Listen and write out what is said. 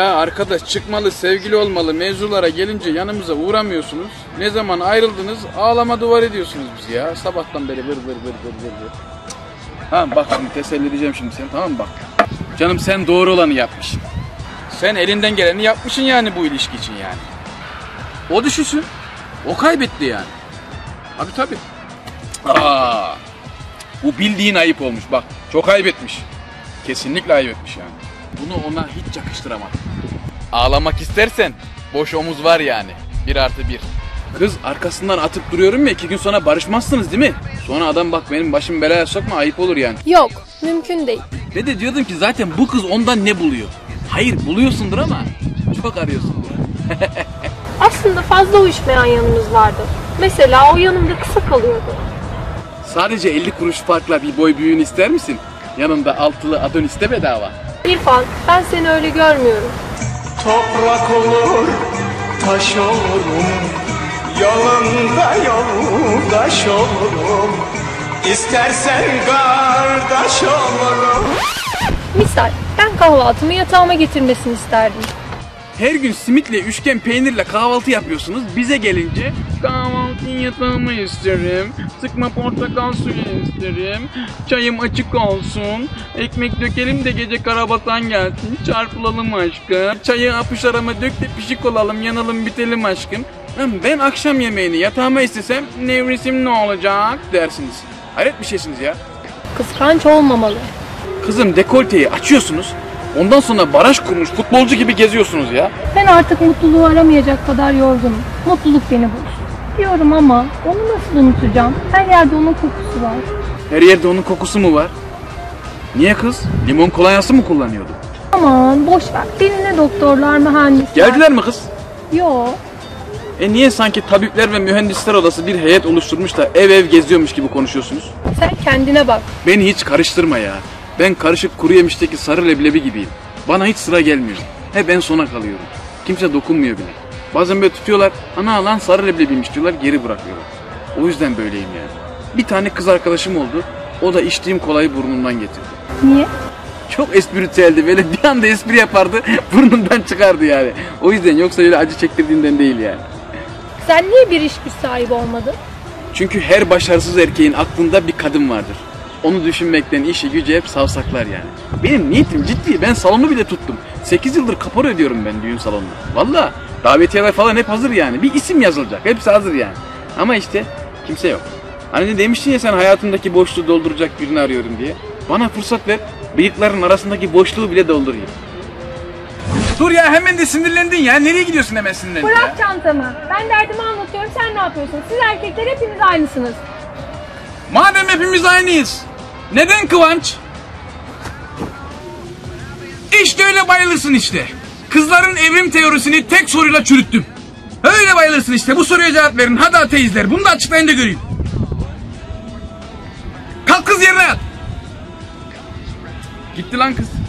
Ya arkadaş, çıkmalı, sevgili olmalı mevzulara gelince yanımıza uğramıyorsunuz. Ne zaman ayrıldınız ağlama duvar ediyorsunuz bizi ya. Sabahtan beri vır. Tamam bak, şimdi teselli edeceğim şimdi seni, tamam mı bak. Canım, sen doğru olanı yapmışsın. Sen elinden geleni yapmışsın yani bu ilişki için yani. O düşünsün. O kaybetti yani. Abi tabii. Bu bildiğin ayıp olmuş bak. Çok ayıp etmiş. Kesinlikle ayıp etmiş yani. Bunu ona hiç yakıştıramam. Ağlamak istersen boş omuz var yani. 1+1. Kız, arkasından atıp duruyorum ya, 2 gün sonra barışmazsınız değil mi? Sonra adam bak benim başımı belaya sokma, ayıp olur yani. Yok, mümkün değil. Ve de diyordum ki zaten bu kız ondan ne buluyor? Hayır, buluyorsundur ama çok arıyorsundur. Aslında fazla uyuşmayan yanımız vardı. Mesela o yanımda kısa kalıyordu. Sadece 50 kuruş farkla bir boy büyüğünü ister misin? Yanında altılı Adonis de bedava. İrfan, ben seni öyle görmüyorum. Toprak olur, taş olurum, yolunda yoldaş olurum, İstersen kardeş olurum. Misal, ben kahvaltımı yatağıma getirmesini isterdim. Her gün simitle, üçgen peynirle kahvaltı yapıyorsunuz. Bize gelince kahvaltıyı yatağıma isterim, sıkma portakal suyu isterim, çayım açık olsun, ekmek dökelim de gece karabasan gelsin, çarpılalım aşkım, çayı apış arama dök de pişik olalım, yanalım bitelim aşkım. Ben akşam yemeğini yatağıma istesem nevresim ne olacak dersiniz. Hayret bir şeysiniz ya. Kıskanç olmamalı. Kızım, dekolteyi açıyorsunuz. Ondan sonra baraj kurmuş futbolcu gibi geziyorsunuz ya. Ben artık mutluluğu aramayacak kadar yorgunum. Mutluluk beni bulsun diyorum ama onu nasıl unutacağım? Her yerde onun kokusu var. Her yerde onun kokusu mu var? Niye kız? Limon kolonyası mı kullanıyordu? Aman boş ver. Benimle doktorlar, mühendisler. Geldiler mi kız? Yo. Niye sanki tabipler ve mühendisler odası bir heyet oluşturmuş da ev geziyormuş gibi konuşuyorsunuz? Sen kendine bak. Beni hiç karıştırma ya. Ben karışık kuru yemişteki sarı leblebi gibiyim. Bana hiç sıra gelmiyor. Hep en sona kalıyorum. Kimse dokunmuyor bile. Bazen böyle tutuyorlar, ana lan sarı leblebiymiş diyorlar, geri bırakıyorlar. O yüzden böyleyim yani. Bir tane kız arkadaşım oldu, o da içtiğim kolayı burnundan getirdi. Niye? Çok espritüeldi, böyle bir anda espri yapardı, burnundan çıkardı yani. O yüzden, yoksa öyle acı çektirdiğinden değil yani. Sen niye bir iş güç sahibi olmadın? Çünkü her başarısız erkeğin aklında bir kadın vardır. Onu düşünmekten işi gücü hep savsaklar yani. Benim niyetim ciddi, ben salonu bile tuttum. 8 yıldır kapora ödüyorum ben düğün salonuna. Valla davetiyeler falan hep hazır yani. Bir isim yazılacak, hepsi hazır yani. Ama işte kimse yok. Hani demiştin ya sen, hayatımdaki boşluğu dolduracak birini arıyorum diye. Bana fırsat ver, bıyıkların arasındaki boşluğu bile doldurayım. Dur ya, hemen de sinirlendin ya. Nereye gidiyorsun hemen sinirlendin ya? Bırak çantamı. Ben derdimi anlatıyorum, sen ne yapıyorsun? Siz erkekler hepiniz aynısınız. Madem hepimiz aynıyız, neden Kıvanç? İşte öyle bayılırsın işte. Kızların evrim teorisini tek soruyla çürüttüm. Öyle bayılırsın işte. Bu soruya cevap verin. Hadi ateizler. Bunu da açıklayın da göreyim. Kalk kız, yerine yat. Gitti lan kız.